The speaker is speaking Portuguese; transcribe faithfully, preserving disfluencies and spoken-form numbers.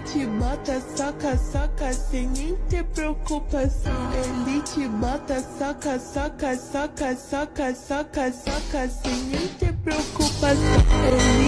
te bota, soca, soca, sem nem ter preocupação. Ele te bota, soca, soca, soca, soca, soca, soca, sem nem ter preocupação. Ele